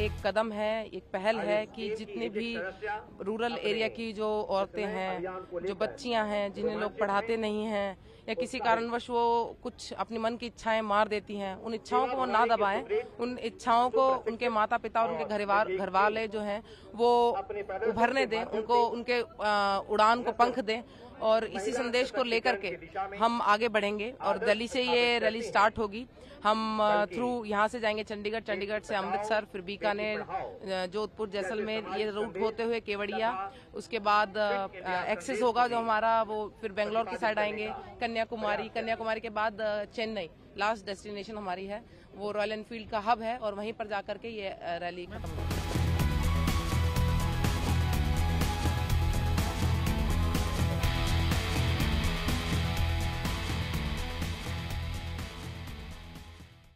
एक कदम है, एक पहल है कि जितने भी रूरल एरिया की जो औरतें हैं, जो बच्चियां हैं, जिन्हें लोग पढ़ाते नहीं हैं या किसी कारणवश वो कुछ अपनी मन की इच्छाएं मार देती हैं, उन इच्छाओं को वो ना दबाएं, उन इच्छाओं को उनके माता पिता और उनके घर वाले जो हैं वो उभरने दें, उनको उनके उड़ान को पंख दें। और इसी संदेश को लेकर के हम आगे बढ़ेंगे और दिल्ली से ये रैली स्टार्ट होगी। हम थ्रू यहाँ से जाएंगे चंडीगढ़, चंडीगढ़ से अमृतसर, फिर बीकानेर, जोधपुर, जैसलमेर, ये रूट होते हुए केवड़िया, उसके बाद एक्सेस होगा जो हमारा, वो फिर बेंगलोर की साइड आएंगे, कन्याकुमारी, कन्याकुमारी के बाद चेन्नई, लास्ट डेस्टिनेशन हमारी है वो रॉयल एनफील्ड का हब है और वहीं पर जाकर के ये रैली खत्म होगी।